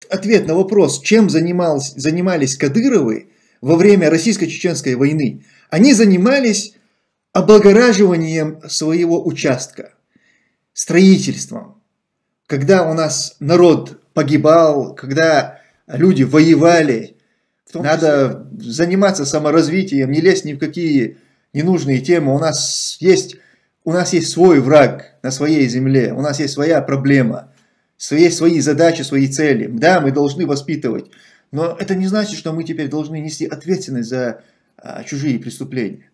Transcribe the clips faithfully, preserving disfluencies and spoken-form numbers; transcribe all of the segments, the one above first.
ответ на вопрос, чем занимались, занимались Кадыровы во время российско-чеченской войны. Они занимались облагораживанием своего участка, строительством. Когда у нас народ погибал, когда люди воевали, надо заниматься саморазвитием, не лезть ни в какие ненужные темы. У нас есть, у нас есть свой враг на своей земле, у нас есть своя проблема, есть свои задачи, свои цели. Да, мы должны воспитывать, но это не значит, что мы теперь должны нести ответственность за а, чужие преступления.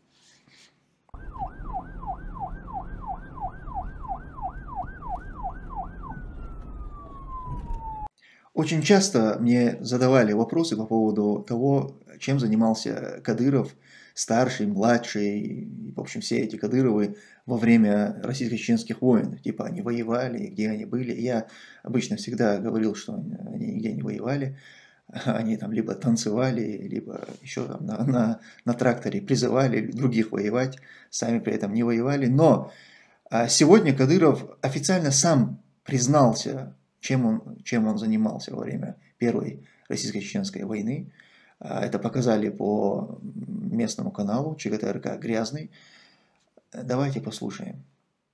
Очень часто мне задавали вопросы по поводу того, чем занимался Кадыров, старший, младший, в общем, все эти Кадыровы во время российско-чеченских войн. Типа они воевали, где они были. Я обычно всегда говорил, что они нигде не воевали. Они там либо танцевали, либо еще там на, на, на тракторе призывали других воевать, сами при этом не воевали. Но сегодня Кадыров официально сам признался, чем он, чем он занимался во время Первой российско-чеченской войны. Это показали по местному каналу ЧГТРК «Грязный». Давайте послушаем.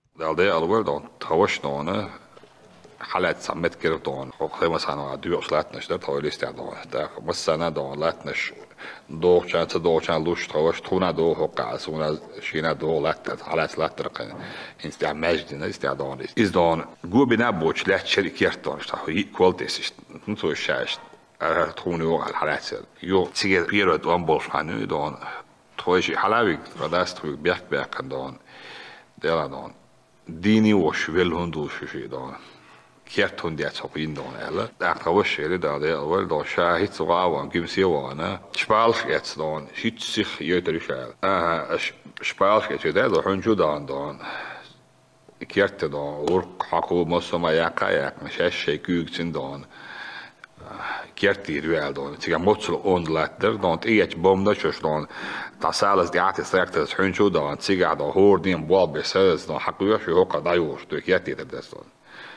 حالات سمت كردون خو مثلا دوش لاتنش در تایلیست دادن در مثلا دان لاتنش دو چند تا دو چند لوش تاوش تونا دو حق از اون شینا دو لات حالات لات درقن اینستا مجد نه استعدان است از دان گو بنا بوش لات شرکت دانش تا هی کالتیش نتو شاش تونی و حالات یو تیگه بیرو دوام باش هنو دان تویشی حالاوی رداست توی بیاک بیاک دان دلان دینی وش ویل هندوشی دان كيرتون دي اتسوقين دون الا اقوش شيري دا دي اول دا شاهد سواوان جيمسي وانا شبالش اتس دون شيت سيخ يوتري شال اه شبالش اتس دا دو حنجو دان دون كيرت دون ورق حقو مسوما ياقا ياق مشاش شي كوكتين دون كيرتي ريال دون تيجا موتسل اون لاتر دون تيجا بومدا شوش دون تاسالس دي عاتي سرقتس حنجو دون تيجا دا هور دين بوال بسالس دون حقو يشو هوكا دايوش دو كيرتي تدس دون.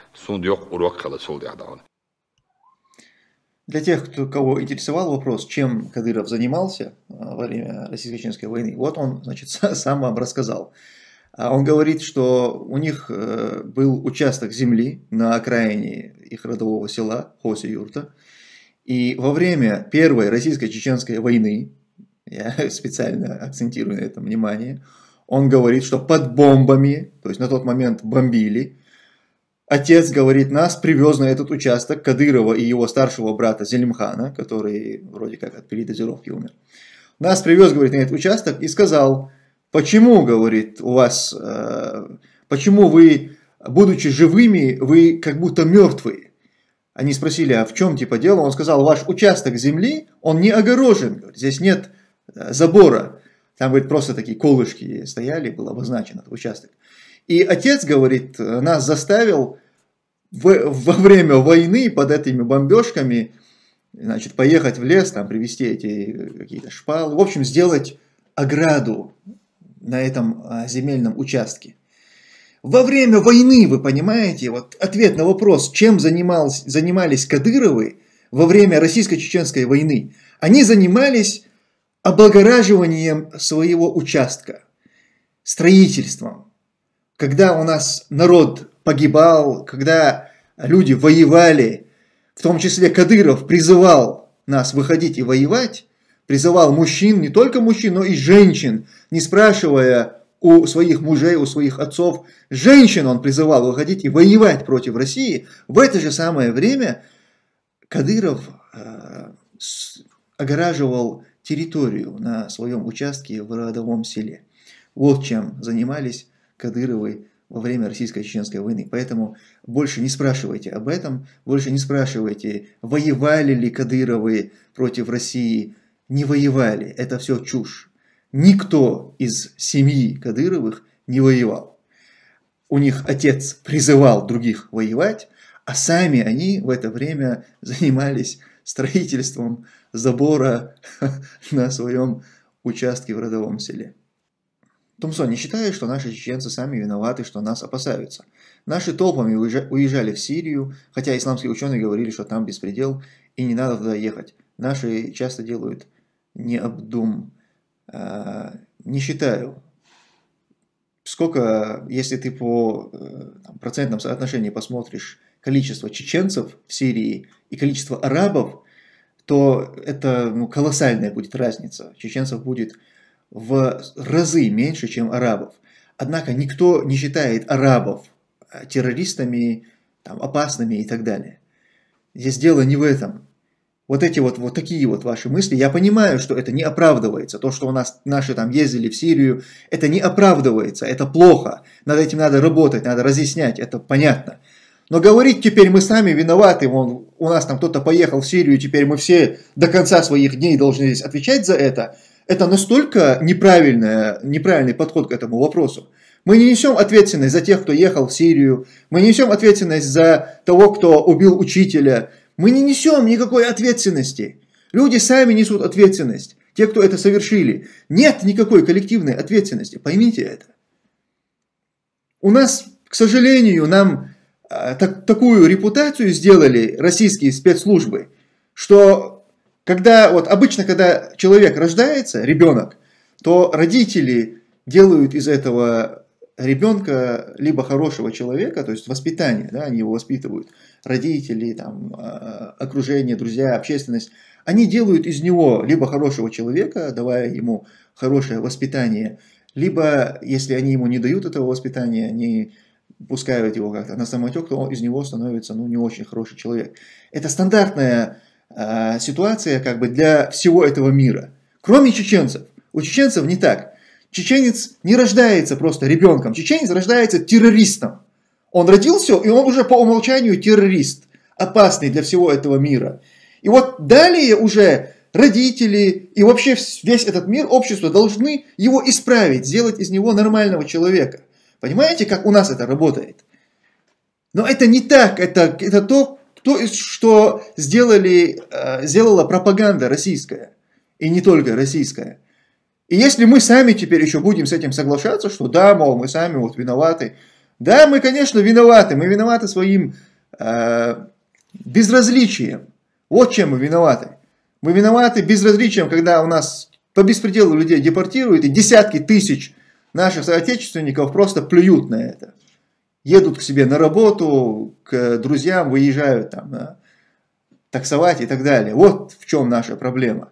Для тех, кто, кого интересовал вопрос, чем Кадыров занимался во время российско-чеченской войны, вот он, значит, сам вам рассказал. Он говорит, что у них был участок земли на окраине их родового села Хоси-Юрта, и во время Первой российско-чеченской войны, я специально акцентирую на этом внимание, он говорит, что под бомбами, то есть на тот момент бомбили, отец, говорит, нас привез на этот участок Кадырова и его старшего брата Зелимхана, который вроде как от передозировки умер. Нас привез, говорит, на этот участок и сказал, почему, говорит, у вас, э, почему вы, будучи живыми, вы как будто мертвые. Они спросили, а в чем типа дело? Он сказал, ваш участок земли, он не огорожен, говорит, здесь нет забора. Там, говорит, просто такие колышки стояли, был обозначен этот участок. И отец, говорит, нас заставил в, во время войны под этими бомбежками, значит, поехать в лес, там, привезти эти какие-то шпалы, в общем, сделать ограду на этом земельном участке. Во время войны, вы понимаете, вот ответ на вопрос, чем занимались, занимались Кадыровы во время российско-чеченской войны. Они занимались облагораживанием своего участка, строительством. Когда у нас народ погибал, когда люди воевали, в том числе Кадыров призывал нас выходить и воевать, призывал мужчин, не только мужчин, но и женщин, не спрашивая у своих мужей, у своих отцов, женщин он призывал выходить и воевать против России. В это же самое время Кадыров э, огораживал территорию на своем участке в родовом селе. Вот чем занимались Кадыровой во время российско-чеченской войны. Поэтому больше не спрашивайте об этом, больше не спрашивайте, воевали ли Кадыровы против России. Не воевали, это все чушь. Никто из семьи Кадыровых не воевал. У них отец призывал других воевать, а сами они в это время занимались строительством забора на своем участке в родовом селе. Тумсон, не считаешь, что наши чеченцы сами виноваты, что нас опасаются? Наши толпами уезжали в Сирию, хотя исламские ученые говорили, что там беспредел и не надо туда ехать. Наши часто делают необдум. Не считаю. Сколько, если ты по там, процентном соотношении посмотришь количество чеченцев в Сирии и количество арабов, то это ну, колоссальная будет разница. Чеченцев будет в разы меньше, чем арабов. Однако никто не считает арабов террористами, там, опасными и так далее. Здесь дело не в этом. Вот эти вот, вот такие вот ваши мысли, я понимаю, что это не оправдывается. То, что у нас наши там ездили в Сирию, это не оправдывается, это плохо. Над этим надо работать, надо разъяснять, это понятно. Но говорить теперь мы сами виноваты, вон, у нас там кто-то поехал в Сирию, теперь мы все до конца своих дней должны здесь отвечать за это, это настолько неправильный, неправильный подход к этому вопросу. Мы не несем ответственность за тех, кто ехал в Сирию, мы не несем ответственность за того, кто убил учителя, мы не несем никакой ответственности. Люди сами несут ответственность, те, кто это совершили. Нет никакой коллективной ответственности, поймите это. У нас, к сожалению, нам а, так, такую репутацию сделали российские спецслужбы, что когда, вот обычно, когда человек рождается, ребенок, то родители делают из этого ребенка либо хорошего человека, то есть воспитание, да, они его воспитывают, родители, там, окружение, друзья, общественность, они делают из него либо хорошего человека, давая ему хорошее воспитание, либо, если они ему не дают этого воспитания, они пускают его как-то на самотек, то он из него становится ну, не очень хороший человек. Это стандартная э, ситуация как бы для всего этого мира, кроме чеченцев. У чеченцев не так. Чеченец не рождается просто ребенком, чеченец рождается террористом. Он родился, и он уже по умолчанию террорист, опасный для всего этого мира. И вот далее уже родители и вообще весь этот мир, общество должны его исправить, сделать из него нормального человека. Понимаете, как у нас это работает? Но это не так, это, это то, то, что сделали, сделала пропаганда российская, и не только российская. И если мы сами теперь еще будем с этим соглашаться, что да, мол, мы сами вот виноваты, да, мы, конечно, виноваты, мы виноваты своим э, безразличием. Вот чем мы виноваты. Мы виноваты безразличием, когда у нас по беспределу людей депортируют, и десятки тысяч наших соотечественников просто плюют на это. Едут к себе на работу, к друзьям, выезжают там на таксовать и так далее. Вот в чем наша проблема.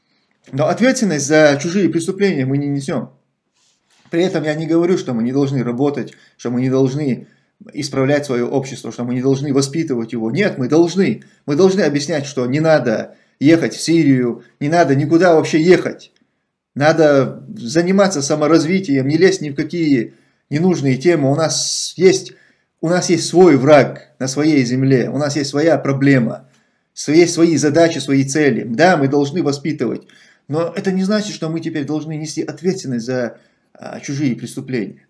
Но ответственность за чужие преступления мы не несем. При этом я не говорю, что мы не должны работать, что мы не должны исправлять свое общество, что мы не должны воспитывать его. Нет, мы должны. Мы должны объяснять, что не надо ехать в Сирию, не надо никуда вообще ехать. Надо заниматься саморазвитием, не лезть ни в какие ненужные темы. У нас есть, у нас есть свой враг на своей земле, у нас есть своя проблема, есть свои задачи, свои цели. Да, мы должны воспитывать, но это не значит, что мы теперь должны нести ответственность за а, чужие преступления.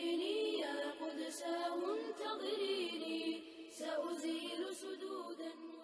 سأزيل سدودا